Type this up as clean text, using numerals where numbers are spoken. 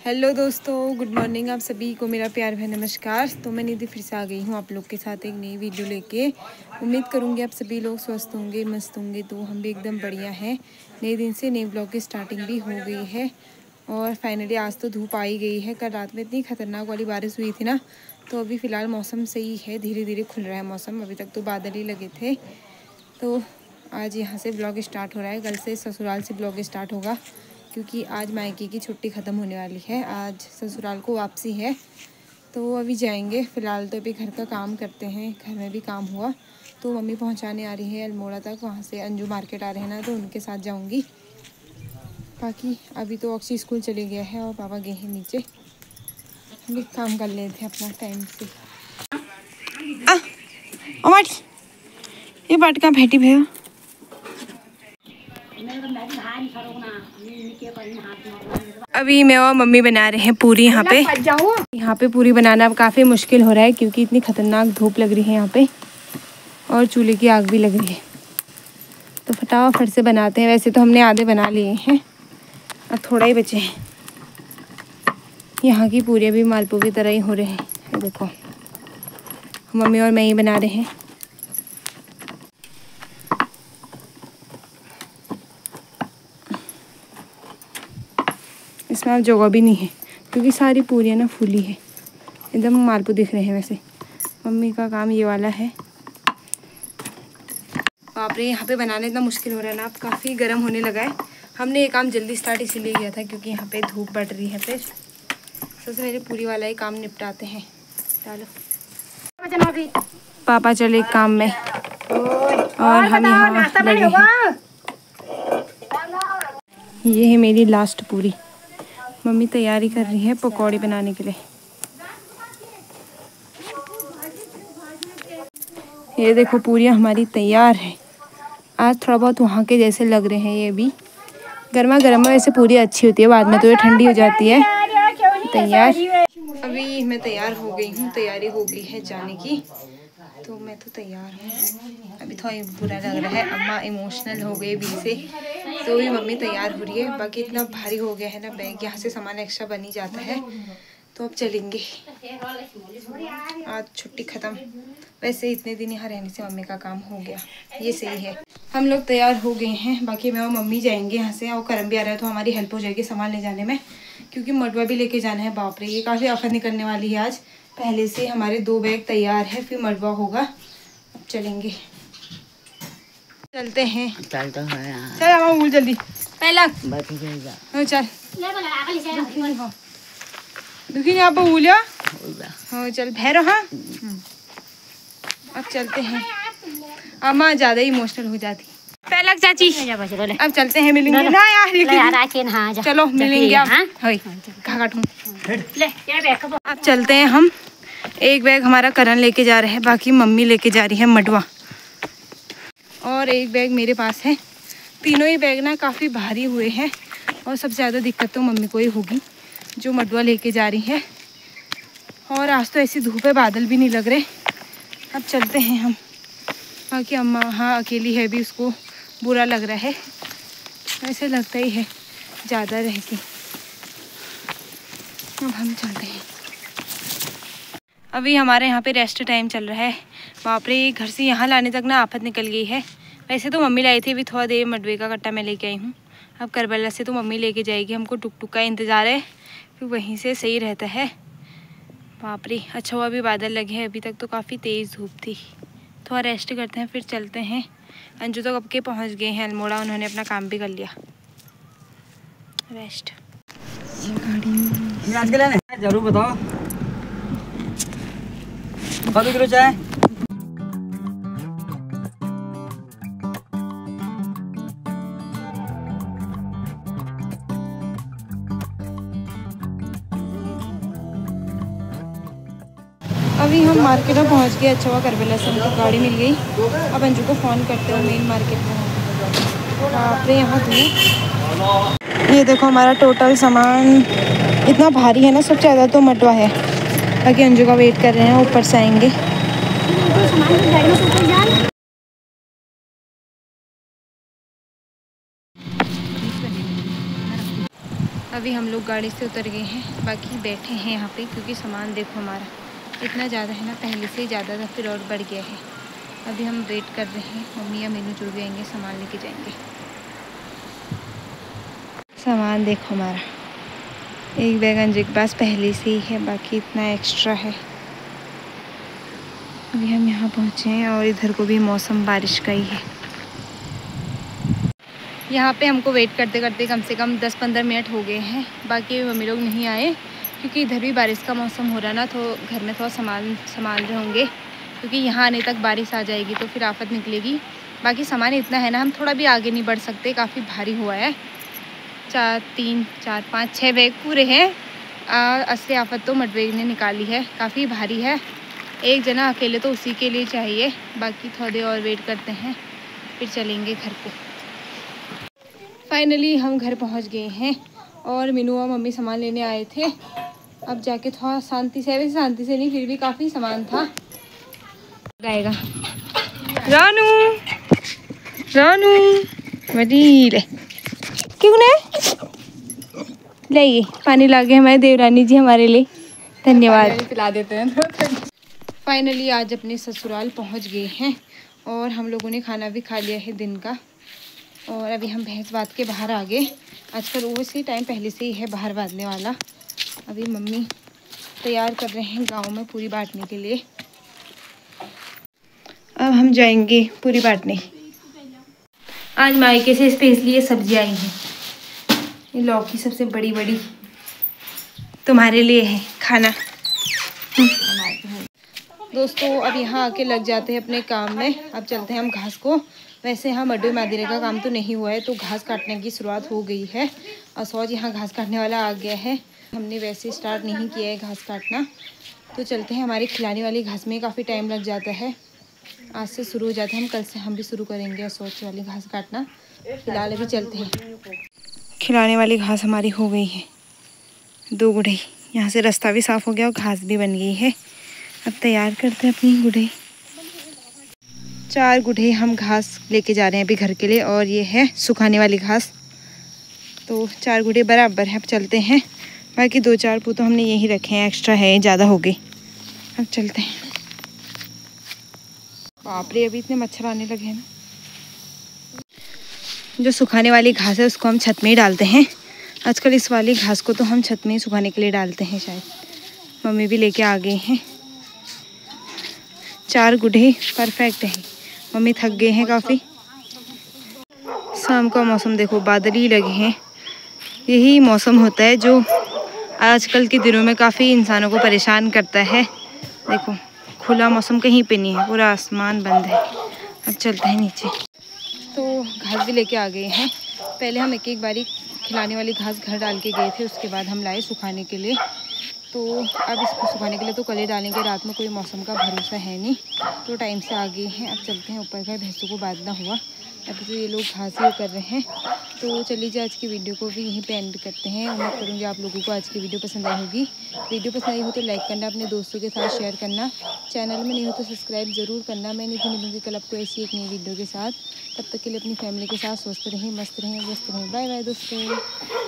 Hello दोस्तों, good morning. आप सभी को मेरा प्यार भरा नमस्कार। तो मैं निधि फिर से आ गई हूँ आप लोग के साथ एक नई वीडियो लेके। उम्मीद करूँगी आप सभी लोग स्वस्थ होंगे, मस्त होंगे। तो हम भी एकदम बढ़िया हैं। नए दिन से नए ब्लॉग की स्टार्टिंग भी हो गई है और फाइनली आज तो धूप आ ही गई है। कल रात में इतनी खतरनाक वाली बारिश हुई थी ना, तो अभी फ़िलहाल मौसम सही है, धीरे धीरे खुल रहा है मौसम। अभी तक तो बादल ही लगे थे। तो आज यहाँ से ब्लॉग स्टार्ट हो रहा है। कल से ससुराल से ब्लॉग स्टार्ट होगा, क्योंकि आज मायके की छुट्टी ख़त्म होने वाली है। आज ससुराल को वापसी है, तो अभी जाएंगे। फ़िलहाल तो अभी घर का काम करते हैं। घर में भी काम हुआ तो मम्मी पहुंचाने आ रही है अल्मोड़ा तक। वहां से अंजू मार्केट आ रहे हैं ना, तो उनके साथ जाऊंगी। बाकी अभी तो ऑक्सी स्कूल चले गया है और पापा गए हैं नीचे। हम भी काम कर लेते हैं अपना टाइम से। ये बाट कहाँ बैठी भैया? अभी मैं और मम्मी बना रहे हैं पूरी। यहाँ पे पूरी बनाना काफ़ी मुश्किल हो रहा है, क्योंकि इतनी खतरनाक धूप लग रही है यहाँ पे और चूल्हे की आग भी लग रही है। तो फटाफट से बनाते हैं। वैसे तो हमने आधे बना लिए हैं, अब थोड़ा ही बचे हैं। यहाँ की पूरी भी मालपुआ की तरह ही हो रहे हैं। ये देखो, मम्मी और मैं ही बना रहे हैं। इसमें अब जगह भी नहीं है, क्योंकि सारी पूरियाँ ना फूली है, एकदम मालपुआ दिख रहे हैं। वैसे मम्मी का काम ये वाला है। बाप रे, यहाँ पे बनाना इतना मुश्किल हो रहा है ना, अब काफ़ी गर्म होने लगा है। हमने ये काम जल्दी स्टार्ट इसीलिए किया था, क्योंकि यहाँ पे धूप बढ़ रही है। फिर सबसे पहले पूरी वाला ही काम निपटाते हैं। चलो, पापा चले काम में और हम यहाँ लगे हैं। ये है मेरी लास्ट पूरी। मम्मी तैयारी कर रही है पकौड़ी बनाने के लिए। ये देखो, पूरियाँ हमारी तैयार है। आज थोड़ा बहुत वहाँ के जैसे लग रहे हैं। ये भी गर्मा गर्म में वैसे पूरी अच्छी होती है, बाद में तो ये ठंडी हो जाती है। तैयार, अभी मैं तैयार हो गई हूँ। तैयारी हो गई है जाने की, तो मैं तो तैयार हूँ। अभी थोड़ा बुरा लग रहा है, अम्मा इमोशनल हो गई भी से, तो भी मम्मी तैयार हो रही है। बाकी इतना भारी हो गया है ना बैग, यहाँ से सामान एक्स्ट्रा बन ही जाता है। तो अब चलेंगे, आज छुट्टी ख़त्म। वैसे इतने दिन यहाँ रहने से मम्मी का काम हो गया, ये सही है। हम लोग तैयार हो गए हैं। बाकी मैं और मम्मी जाएंगे यहाँ से, और करम भी आ रहा है, तो हमारी हेल्प हो जाएगी सामान ले जाने में, क्योंकि मडवा भी लेके जाना है। बाप रे, ये काफ़ी आफत निकलने वाली है आज। पहले से हमारे 2 बैग तैयार है, फिर मडवा होगा। अब चलेंगे, चलते हैं। चल जल्दी पहला चल दुखी आप बोलिया। हाँ चल भैरो। हाँ अब चलते हैं। अम्मा ज़्यादा ही इमोशनल हो जाती। पहला चाची, अब चलते हैं, मिलेंगे ना यार। चलो मिलेंगे आप। अब चलते हैं हम। एक बैग हमारा करण लेके जा रहे हैं, बाकी मम्मी लेके जा रही है मडवा, और एक बैग मेरे पास है। तीनों ही बैग ना काफ़ी भारी हुए हैं, और सबसे ज़्यादा दिक्कत तो मम्मी को ही होगी, जो मडवा लेके जा रही है। और आज तो ऐसी धूप है, बादल भी नहीं लग रहे। अब चलते हैं हम। बाकी अम्मा वहाँ अकेली है भी, उसको बुरा लग रहा है। ऐसे लगता ही है ज़्यादा रहती। अब हम चलते हैं। अभी हमारे यहाँ पे रेस्ट टाइम चल रहा है। बाप रे, घर से यहाँ लाने तक ना आफत निकल गई है। वैसे तो मम्मी लाई थी, अभी थोड़ा देर मडवे का कट्टा मैं लेके आई हूँ। अब करबला से तो मम्मी लेके जाएगी। हमको टुक टुक का इंतज़ार है, फिर वहीं से सही रहता है। बाप रे, अच्छा हुआ अभी बादल लगे हैं, अभी तक तो काफ़ी तेज़ धूप थी। थोड़ा रेस्ट करते हैं, फिर चलते हैं। अंजू तो कब के पहुँच गए हैं अल्मोड़ा, उन्होंने अपना काम भी कर लिया। रेस्ट जरूर बताओ, कब किलो चाय? अभी हम मार्केट में पहुंच गए। अच्छा हुआ करबला से हमको गाड़ी मिल गई। अब अंजू को फ़ोन करते हैं मेन मार्केट में। बाप रे, यहाँ तो ये देखो, हमारा टोटल सामान इतना भारी है ना, सबसे ज़्यादा तो मडवा है। बाकी अंजू का वेट कर रहे हैं, ऊपर से आएंगे। अभी हम लोग गाड़ी से उतर गए हैं, बाकी बैठे हैं यहाँ पे क्योंकि सामान देखो हमारा इतना ज़्यादा है ना, पहले से ही ज़्यादा था फिर और बढ़ गया है। अभी हम वेट कर रहे हैं, मम्मी या मीनू जो भी आएंगे सामान लेके जाएंगे। सामान देखो हमारा, एक बैग अंजू के पास पहले से ही है, बाकी इतना एक्स्ट्रा है। अभी हम यहाँ पहुँचे हैं और इधर को भी मौसम बारिश का ही है। यहाँ पे हमको वेट करते करते कम से कम 10-15 मिनट हो गए हैं, बाकी मम्मी लोग नहीं आए क्योंकि इधर भी बारिश का मौसम हो रहा ना, तो घर में थोड़ा संभाल रहे होंगे क्योंकि यहाँ आने तक बारिश आ जाएगी तो फिर आफत निकलेगी। बाकी सामान इतना है ना, हम थोड़ा भी आगे नहीं बढ़ सकते, काफ़ी भारी हुआ है। 3, 4, 5, 6 बैग पूरे हैं। असली आफत तो मटबैग ने निकाली है, काफ़ी भारी है। एक जना अकेले तो उसी के लिए चाहिए। बाकी थोड़ी देर और वेट करते हैं फिर चलेंगे घर को। फाइनली हम घर पहुंच गए हैं और मीनू और मम्मी सामान लेने आए थे। अब जाके थोड़ा शांति से, वैसे शांति से नहीं फिर भी काफ़ी सामान था। आएगा रानू, रानू बड़ी ले क्यों नहीं लाइए पानी ला के हमारे देवरानी जी हमारे लिए, धन्यवाद। पिला देते हैं। फाइनली आज अपने ससुराल पहुंच गए हैं और हम लोगों ने खाना भी खा लिया है दिन का। और अभी हम भैंस बांध के बाहर आ गए। आजकल वैसे टाइम पहले से ही है बाहर बांधने वाला। अभी मम्मी तैयार कर रहे हैं गांव में पूरी बांटने के लिए। अब हम जाएंगे पूरी बांटने। आज मायके से स्पेशली ये सब्जी आई है, ये लौकी सबसे बड़ी बड़ी तुम्हारे लिए है खाना। दोस्तों अब यहाँ आके लग जाते हैं अपने काम में। अब चलते हैं हम घास को। वैसे यहाँ मड्डू मादिरे का काम तो नहीं हुआ है, तो घास काटने की शुरुआत हो गई है और सौज यहाँ घास काटने वाला आ गया है। हमने वैसे स्टार्ट नहीं किया है घास काटना, तो चलते हैं। हमारी खिलाने वाली घास में काफ़ी टाइम लग जाता है, आज से शुरू हो जाता है। हम कल से हम भी शुरू करेंगे सौज वाली घास काटना। फिलहाल अभी चलते हैं। खिलाने वाली घास हमारी हो गई है 2 गुढ़ई। यहाँ से रास्ता भी साफ़ हो गया और घास भी बन गई है। अब तैयार करते हैं अपनी गुढ़ई। 4 गुढ़ई हम घास लेके जा रहे हैं अभी घर के लिए, और ये है सुखाने वाली घास। तो 4 गुढ़ई बराबर है। अब चलते हैं। बाकी 2-4 पू तो हमने यहीं रखे हैं, एक्स्ट्रा है, ज़्यादा हो गई। अब चलते हैं। बाप रे अभी इतने मच्छर आने लगे हैं ना। जो सुखाने वाली घास है उसको हम छत में ही डालते हैं। आजकल इस वाली घास को तो हम छत में ही सुखाने के लिए डालते हैं शायद। मम्मी भी लेके आ गए हैं। 4 गुढ़ई परफेक्ट है। मम्मी थक गए हैं काफ़ी। शाम का मौसम देखो, बादल ही लगे हैं। यही मौसम होता है जो आजकल के दिनों में काफ़ी इंसानों को परेशान करता है। देखो खुला मौसम कहीं पे नहीं है, पूरा आसमान बंद है। अब चलते हैं नीचे। तो घास भी लेके आ गए हैं। पहले हम एक बारी खिलाने वाली घास घर डाल के गए थे, उसके बाद हम लाए सुखाने के लिए। तो अब इसको सुखाने के लिए तो कल ही डालेंगे, रात में कोई मौसम का भरोसा है नहीं, तो टाइम से आ गए हैं। अब चलते हैं ऊपर का, भैंसों को बांधना हुआ। अभी तो ये लोग घास ही कर रहे हैं। तो चलिए आज की वीडियो को भी यहीं पे एंड करते हैं। उम्मीद करूँगी आप लोगों को आज की वीडियो पसंद आई होगी। वीडियो पसंद आई हो तो लाइक करना, अपने दोस्तों के साथ शेयर करना, चैनल में नहीं हो तो सब्सक्राइब ज़रूर करना। मैं नहीं मिलूँगी कल आपको ऐसी एक नई वीडियो के साथ। तब तक के लिए अपनी फैमिली के साथ स्वस्थ रहें, मस्त रहें, व्यस्त रहें। बाय बाय दोस्तों।